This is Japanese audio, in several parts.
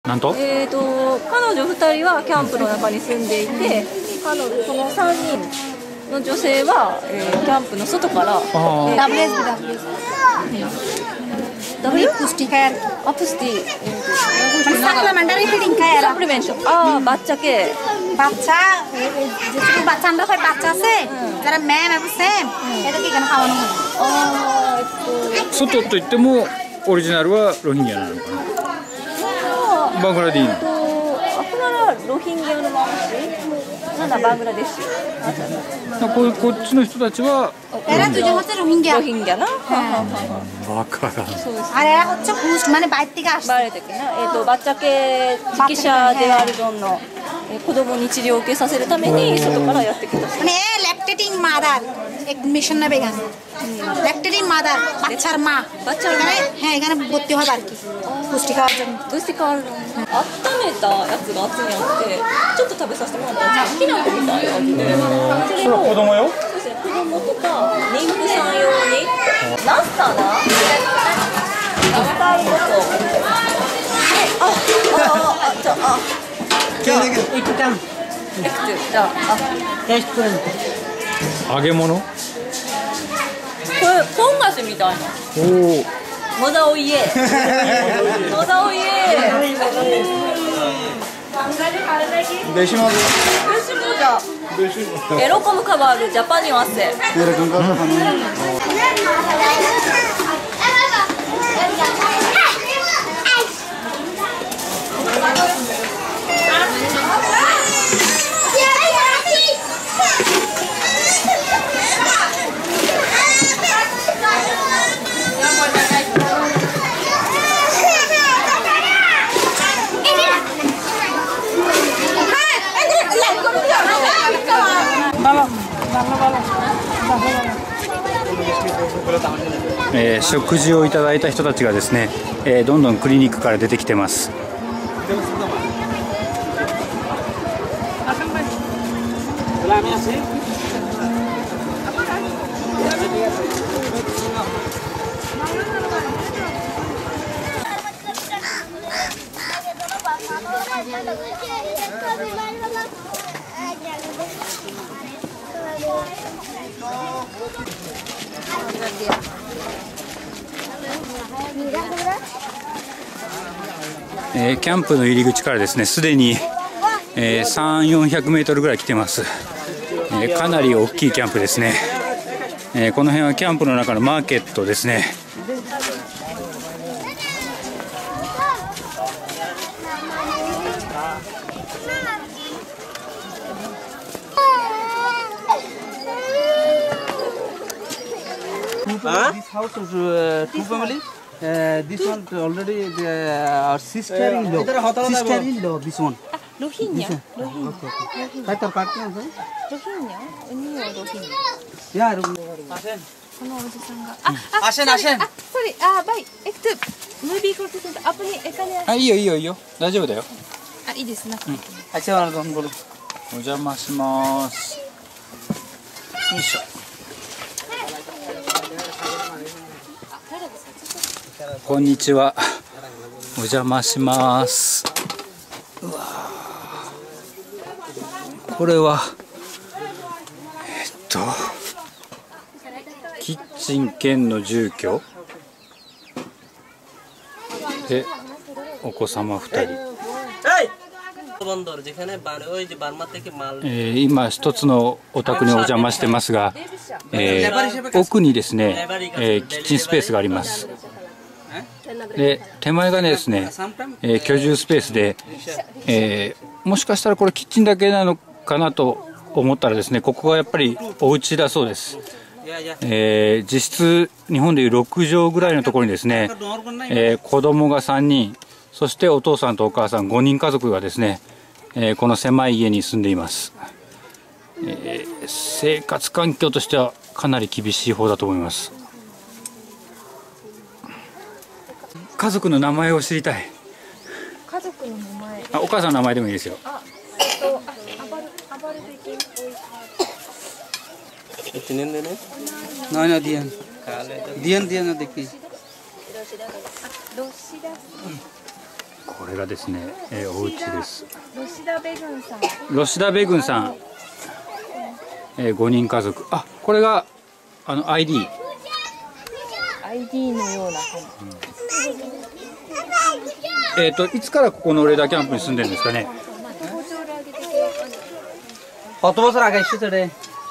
なんと彼女2人はキャンプの中に住んでいて、この3人の女性は、キャンプの外から、বাচ্চা কে বাচ্চা যেটুকু বাচ্চা আমরা হয় বাচ্চা আছে যারা ম্যাম এবং সেম এটা কি কেন খাওয়ানো হয় 外といってもオリジナルはロヒンギャなのかな。バングラディーノアフラロヒンギャのマムシなんだバングラデシュこっちの人たちは এরা দুজন হচ্ছে রোহিঙ্গা রোহিঙ্গা না バカだ আর এরা হচ্ছে হোস্ট মানে বাইরে থেকে আসছে バレてきなバッチャ系指揮者であるどんの子供に治療を受けさせるために外からやってきた মানে ল্যাকটেটিং মাদার এক মিশন নেবে এখানে ল্যাকটেটিং মাদার বাচ্চার মা এখানে হ্যাঁ এখানে ভর্তি হবে আর কি পুষ্টি খাওয়ার জন্য পুষ্টি খাওয়ার জন্য温めたやつがあっちにあってちょっと食べさせてもらったんですけどきな粉みたいな味でそれを子供よそうですね子供とか妊婦さん用にナッサナナスタールココじゃあじゃあ揚げ物これポン菓子みたいなおおモダオイエモダオイエ বেশি মজা বেশি মজা এরকম খাবার জাপানি আছে এরকম কথা 食事をいただいた人たちがですね、どんどんクリニックから出てきてます。キャンプの入り口からですねすでに、300〜400メートルぐらい来てます、かなり大きいキャンプですね、この辺はキャンプの中のマーケットですね。 This house is two family. This one already our sister-in-law. Sister-in-law. This one. 로히냐 Kaitar party আছে? 로히냐 언니요 로히냐 Yeah. আসেন সরি ভাই একটু মুভি করতেছেন আপনি এখানে いいよいいよいいよ大丈夫だよ。 いいですね আচ্ছা ওয়ালাইকুম বলো お邪魔します。よいしょ。こんにちは。お邪魔します。うわこれはキッチン兼の住居でお子様2人。今一つのお宅にお邪魔してますが、奥にですね、キッチンスペースがあります。で手前がですね、居住スペースで、もしかしたらこれキッチンだけなのかなと思ったらですね、ここがやっぱりお家だそうです。実質日本でいう6畳ぐらいのところにですね、子供が3人、そしてお父さんとお母さん5人家族がですね、この狭い家に住んでいます。生活環境としてはかなり厳しい方だと思います。家族の名前を知りたい。 家族の名前お母さんの名前でもいいですよ。 アバルデキン Itinin din eh? No, no, Dian. Dian na dekhi. これがですね、お家です。 ロシダベグンさん。 ロシダベグンさん、5人家族。あ、これがID。 ID のような感じ。 いつからここのレーダーキャンプに住んでるんですかね。 কত বছর আগে এসেছে রে?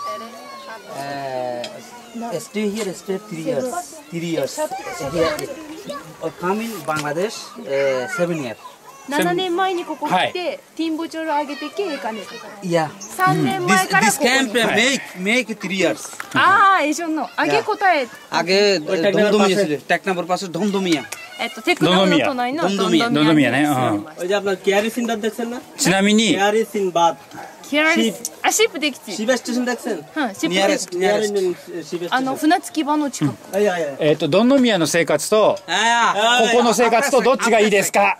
Stay here, stay 3 years. 3 years. Here. Come in Bangladesh 7 years. 7年前にここ来て、ティンボチョル上げてけえかね。 Yeah. 3年前から This ここ camp に。 make 3 years. ああ、エジョンの上げ答え。 আগে দমদমিয়া ছিল, টেকনাফের পাশে দমদমিয়া. テクノの隣のドンドミヤね。 ওই যে আপনার কেয়ারি সিনবাদ দেখছেন না? ちなみに、 কেয়ারি সিনবাদ キアリス、あ、シップできち。 シベステーションদেখছেন? シップでき Nearest, ニアリ nearest. ンシベステーション。 船着き場の近く。 いやいや。 ドンノミヤの生活と、ここの生活とどっちがいいですか。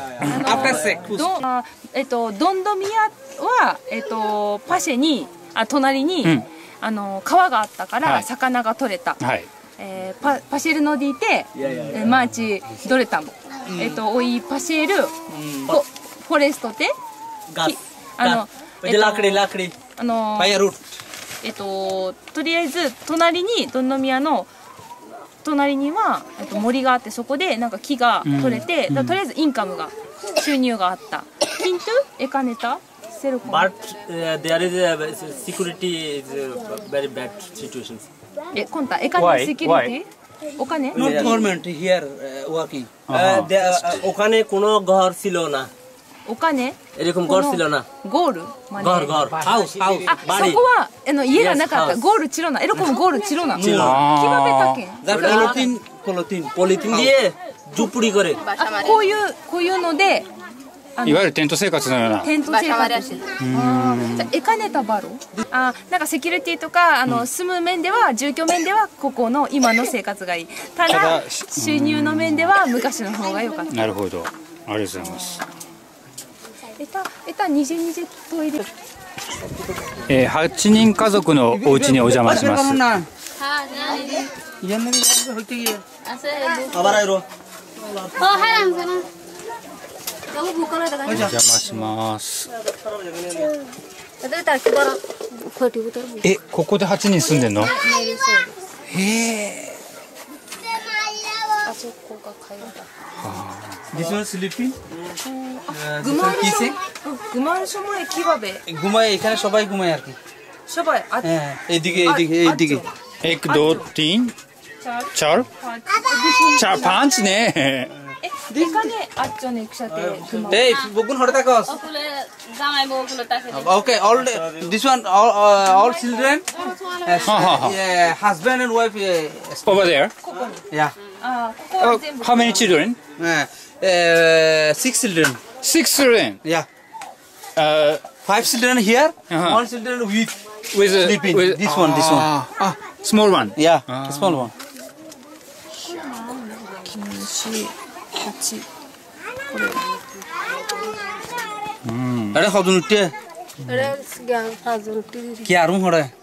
ドンドミヤは、パシェに、隣に、川があったから魚が取れた。 はい。 パシェルのディテ、マーチドレタム。おいパシェル、フォレストテ、 ガス。ラクリラクリ。 バイアルート。 とりあえず隣にドンノミヤの隣には森があって、そこでなんか木が取れて、とりあえずインカムが収入があった。キントゥエカネタセルコン。 But there is a security is very bad situations. コンタエカネセキュリティお金 Not government here working. ওখানে কোনো ঘর ছিল না. お金 এরকম ঘর ছিল না. ゴール ঘর ঘর হাউস হাউস あ、そこは家がなかった。ゴールチロナ。エロコムゴールチロナ。キバベタケン。 পলিথিন দিয়ে ঝুপড়ি করে. こういうので、 いわゆるテント生活のような。 テント生活。エカネタバロ。なんかセキュリティとか住む面では、住居面ではここの今の生活がいい。ただ収入の面では昔の方が良かった。 なるほど。ありがとうございます。 エタニジニジトイレ。 8人家族のお家にお邪魔します。 আবার আইরো. お邪魔します。ここで8人住んでんの？へえ。 This one sleeping. গুমান সময় কিভাবে ঘুমায় এখানে সবাই ঘুমায় আর কি. সবাই হ্যাঁ এইদিকে. 1, 2, 3, 4, 5 네. এখানে 8 জন একসাথে ঘুমায়. এই বগুন হড়ে থাকস. Okay, all this one all children. Husband and wife. Over there. Yeah. How many children? 6 children. 6 children. Yeah. 5 children here. 1 children with sleeping. This one. Small one. Yeah, small one. あれハズルって。あれハズルって。キャルムほれ。